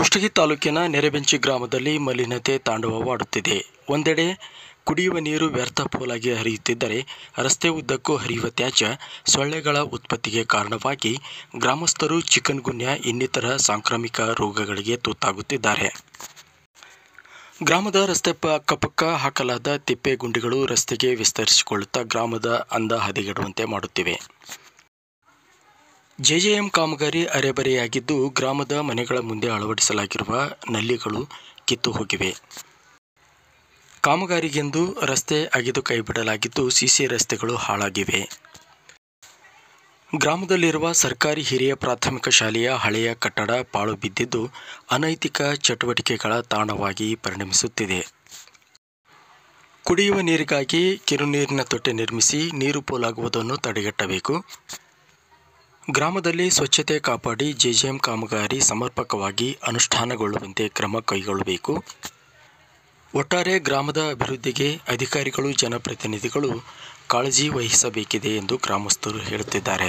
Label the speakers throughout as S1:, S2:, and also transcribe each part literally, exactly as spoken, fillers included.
S1: ಕುಷ್ಟಗಿ ತಾಲೂಕಿನ ನೆರೆಬೆಂಚಿ ಗ್ರಾಮದಲ್ಲಿ ಮಲಿನತೆ ತಾಂಡವವಾಡುತ್ತಿದೆ. ಒಂದೆಡೆ ಕುಡಿಯುವ ನೀರು ವ್ಯರ್ಥ ಪೋಲಾಗಿ ಹರಿಯುತ್ತಿದ್ದರೆ, ರಸ್ತೆ ಉದ್ದಕ್ಕೂ ಹರಿಯುವ ತ್ಯಾಜ್ಯ ಸೊಳ್ಳೆಗಳ ಉತ್ಪತ್ತಿಗೆ ಕಾರಣವಾಗಿ ಗ್ರಾಮಸ್ಥರು ಚಿಕನ್ ಗುನ್ಯಾ ಇನ್ನಿತರ ಸಾಂಕ್ರಾಮಿಕ ರೋಗಗಳಿಗೆ ತುತ್ತಾಗುತ್ತಿದ್ದಾರೆ. ಗ್ರಾಮದ ರಸ್ತೆ ಅಕ್ಕಪಕ್ಕ ಹಾಕಲಾದ ತಿಪ್ಪೆ ಗುಂಡಿಗಳು ರಸ್ತೆಗೆ ವಿಸ್ತರಿಸಿಕೊಳ್ಳುತ್ತಾ ಗ್ರಾಮದ ಅಂದ ಹದಗೆಡುವಂತೆ ಮಾಡುತ್ತಿವೆ. ಜೆಜೆಎಂ ಕಾಮಗಾರಿ ಅರೆಬರೆಯಾಗಿದ್ದು, ಗ್ರಾಮದ ಮನೆಗಳ ಮುಂದೆ ಅಳವಡಿಸಲಾಗಿರುವ ನಲ್ಲಿಗಳು ಕಿತ್ತು ಹೋಗಿವೆ. ಕಾಮಗಾರಿಗೆಂದು ರಸ್ತೆ ಅಗೆದು ಕೈಬಿಡಲಾಗಿದ್ದು, ಸಿಸಿ ರಸ್ತೆಗಳು ಹಾಳಾಗಿವೆ. ಗ್ರಾಮದಲ್ಲಿರುವ ಸರ್ಕಾರಿ ಹಿರಿಯ ಪ್ರಾಥಮಿಕ ಶಾಲೆಯ ಹಳೆಯ ಕಟ್ಟಡ ಪಾಳು ಬಿದ್ದಿದ್ದು, ಅನೈತಿಕ ಚಟುವಟಿಕೆಗಳ ತಾಣವಾಗಿ ಪರಿಣಮಿಸುತ್ತಿದೆ. ಕುಡಿಯುವ ನೀರಿಗಾಗಿ ಕಿರುನೀರಿನ ತೊಟ್ಟಿ ನಿರ್ಮಿಸಿ ನೀರು ಪೋಲಾಗುವುದನ್ನು ತಡೆಗಟ್ಟಬೇಕು. ಗ್ರಾಮದಲ್ಲಿ ಸ್ವಚ್ಛತೆ ಕಾಪಾಡಿ ಜೆಜೆಎಂ ಕಾಮಗಾರಿ ಸಮರ್ಪಕವಾಗಿ ಅನುಷ್ಠಾನಗೊಳ್ಳುವಂತೆ ಕ್ರಮ ಕೈಗೊಳ್ಳಬೇಕು. ಒಟ್ಟಾರೆ ಗ್ರಾಮದ ಅಭಿವೃದ್ಧಿಗೆ ಅಧಿಕಾರಿಗಳು, ಜನಪ್ರತಿನಿಧಿಗಳು ಕಾಳಜಿ ವಹಿಸಬೇಕಿದೆ ಎಂದು ಗ್ರಾಮಸ್ಥರು ಹೇಳುತ್ತಿದ್ದಾರೆ.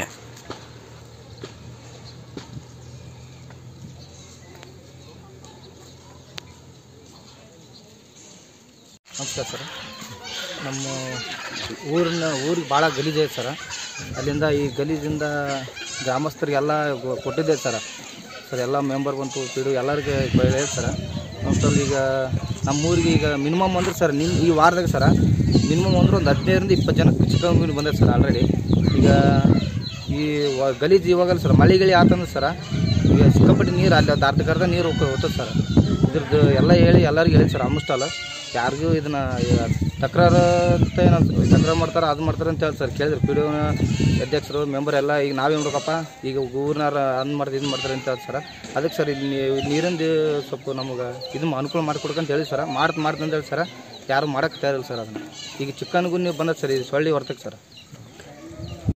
S2: ನಮಸ್ಕಾರ ಸರ್. ನಮ್ಮ ಊರಿನ ಊರಿಗೆ ಭಾಳ ಗಲೀಜಿದೆ ಸರ. ಅಲ್ಲಿಂದ ಈ ಗಲೀಜಿಂದ ಗ್ರಾಮಸ್ಥರಿಗೆಲ್ಲ ಕೊಟ್ಟಿದ್ದೆ ಸರ. ಸರ್ ಎಲ್ಲ ಮೆಂಬರ್ ಬಂತು ಪಿಡು ಎಲ್ಲರಿಗೆ ಇದೆ ಸರ. ನಮ್ಮ ಈಗ ನಮ್ಮೂರಿಗೆ ಈಗ ಮಿನಿಮಮ್ ಅಂದ್ರೆ ಸರ್ ನಿಮ್ಮ ಈ ವಾರದಾಗ ಸರ ಮಿನಿಮಮ್ ಅಂದ್ರೆ ಒಂದು ಹದಿನೈದರಿಂದ ಇಪ್ಪತ್ತು ಜನಕ್ಕೆ ಚಿಕನ್ ಗುನ್ಯಾ ಬಂದಿದೆ ಸರ್ ಆಲ್ರೆಡಿ. ಈಗ ಈ ಗಲೀಜು ಇವಾಗಲ್ಲ ಸರ್, ಮಳೆ ಗಿಳಿ ಆತಂದ್ರೆ ಸರ ಈಗ ಸಿಕ್ಕಾಪಟ್ಟೆ ನೀರು ಅಲ್ಲಿ ಅದು ಅರ್ಧಕ್ಕರ್ಧ ನೀರು ಹೋಗ್ತದೆ ಸರ್. ಇದ್ರದ್ದು ಎಲ್ಲ ಹೇಳಿ ಎಲ್ಲರಿಗೂ ಹೇಳಿ ಸರ್ ಆಲ್ಮೋಸ್ಟ್ ಅಲ್ಲ ಯಾರಿಗೂ ಇದನ್ನು ತಕರಾರು ಅಂತ ಏನೋ ತಕರಾರು ಮಾಡ್ತಾರೆ ಅದು ಮಾಡ್ತಾರೆ ಅಂತ ಹೇಳಿ ಸರ್. ಕೇಳಿದ್ರು ಪಿ ಡಿ ಒನ ಅಧ್ಯಕ್ಷರು ಮೆಂಬರ್ ಎಲ್ಲ ಈಗ ನಾವೇ ನೋಡ್ಬೇಕಪ್ಪ ಈಗ ಊರಿನಾರ ಅನ್ ಮಾಡ್ದು ಇದು ಮಾಡ್ತಾರೆ ಅಂತ ಹೇಳಿ ಸರ್. ಅದಕ್ಕೆ ಸರ್ ಇಲ್ಲಿ ನೀರಿಂದು ಸ್ವಲ್ಪ ನಮಗೆ ಇದು ಅನುಕೂಲ ಮಾಡಿಕೊಡ್ಕಂತ ಹೇಳಿ ಸರ್. ಮಾಡ್ತು ಮಾಡ್ತು ಅಂತ ಹೇಳಿ ಸರ್ ಯಾರು ಮಾಡೋಕ್ಕೆ ತಯಾರಿಲ್ಲ ಸರ್. ಅದನ್ನು ಈಗ ಚಿಕನ್ ಗುನ್ಯಾ ಬಂದದ್ದು ಸರ್, ಇದು ಸೊಳ್ಳೆ ಹೊರ್ತಕ್ಕೆ ಸರ್.